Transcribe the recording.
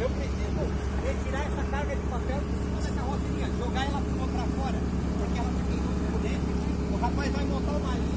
Eu preciso retirar essa carga de papel de cima da carroceria, jogar ela para fora, porque ela está queimando por dentro. O rapaz vai montar uma linha.